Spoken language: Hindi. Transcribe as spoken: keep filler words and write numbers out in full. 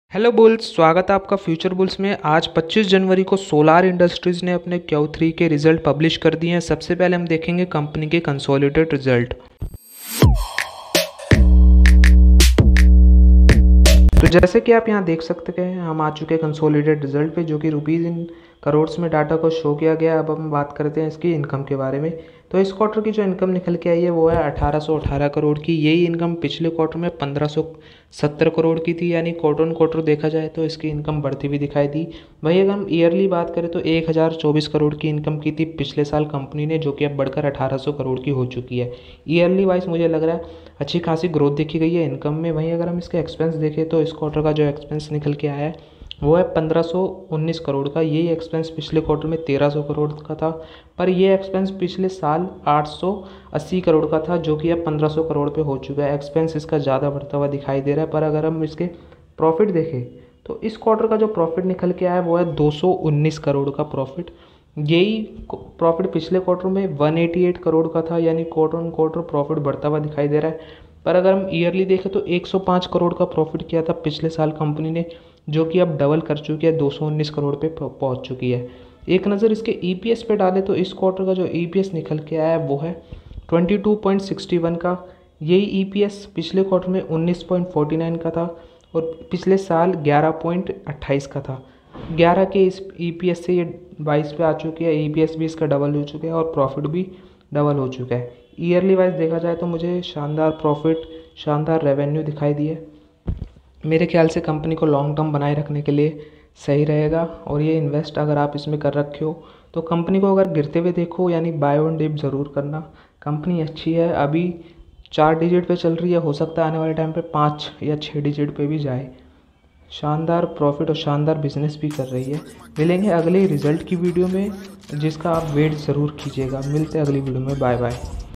हेलो बुल्स, स्वागत है आपका फ्यूचर बुल्स में। आज पच्चीस जनवरी को सोलार इंडस्ट्रीज ने अपने क्यू थ्री के रिजल्ट पब्लिश कर दिए हैं। सबसे पहले हम देखेंगे कंपनी के कंसोलिडेटेड रिजल्ट। तो जैसे कि आप यहाँ देख सकते हैं, हम आ चुके हैं कंसोलिडेटेड रिजल्ट पे, जो कि रुपीज़ इन करोड्स में डाटा को शो किया गया। अब हम बात करते हैं इसकी इनकम के बारे में। तो इस क्वार्टर की जो इनकम निकल के आई है वो है अठारह सौ अठारह करोड़ की। यही इनकम पिछले क्वार्टर में पंद्रह सौ सत्तर करोड़ की थी, यानी क्वार्टर ऑन क्वार्टर देखा जाए तो इसकी इनकम बढ़ती हुई दिखाई दी। वहीं अगर हम ईयरली बात करें तो एक हज़ार चौबीस करोड़ की इनकम की थी पिछले साल कंपनी ने, जो कि अब बढ़कर अठारह सौ करोड़ की हो चुकी है। ईयरली वाइज मुझे लग रहा है अच्छी खासी ग्रोथ देखी गई है इनकम में। वहीं अगर हम इसके एक्सपेंस देखें तो इस क्वार्टर का जो एक्सपेंस निकल के आया है वो है पंद्रह सौ उन्नीस करोड़ का। यही एक्सपेंस पिछले क्वार्टर में तेरह सौ करोड़ का था, पर ये एक्सपेंस पिछले साल आठ सौ अस्सी करोड़ का था, जो कि अब पंद्रह सौ करोड़ पे हो चुका है। एक्सपेंस इसका ज़्यादा बढ़ता हुआ दिखाई दे रहा है। पर अगर हम इसके प्रॉफिट देखें तो इस क्वार्टर का जो प्रॉफिट निकल के आया है वो है दो सौ उन्नीस करोड़ का प्रॉफिट। यही प्रॉफिट पिछले क्वार्टर में एक सौ अट्ठासी करोड़ का था, यानी क्वार्टर ऑन क्वार्टर प्रॉफिट बढ़ता हुआ दिखाई दे रहा है। पर अगर हम ईयरली देखें तो एक सौ पाँच करोड़ का प्रॉफिट किया था पिछले साल कंपनी ने, जो कि अब डबल कर चुकी है, दो सौ उन्नीस करोड़ पे पहुंच चुकी है। एक नज़र इसके ईपीएस पे डालें तो इस क्वार्टर का जो ईपीएस निकल के आया है वो है बाईस पॉइंट सिक्स वन का। यही ईपीएस पिछले क्वार्टर में उन्नीस पॉइंट फोर नाइन का था और पिछले साल ग्यारह पॉइंट अट्ठाईस का था। ग्यारह के इस ईपीएस से ये बाईस पे आ चुकी है। ईपीएस भी इसका डबल हो चुका है और प्रॉफिट भी डबल हो चुका है। ईयरली वाइज देखा जाए तो मुझे शानदार प्रॉफिट, शानदार रेवेन्यू दिखाई दिए। मेरे ख्याल से कंपनी को लॉन्ग टर्म बनाए रखने के लिए सही रहेगा। और ये इन्वेस्ट अगर आप इसमें कर रखे हो तो कंपनी को अगर गिरते हुए देखो, यानी बाय ऑन डिप ज़रूर करना। कंपनी अच्छी है, अभी चार डिजिट पे चल रही है, हो सकता है आने वाले टाइम पे पाँच या छः डिजिट पे भी जाए। शानदार प्रॉफिट और शानदार बिजनेस भी कर रही है। मिलेंगे अगले रिजल्ट की वीडियो में, जिसका आप वेट ज़रूर कीजिएगा। मिलते हैं अगली वीडियो में। Bye bye.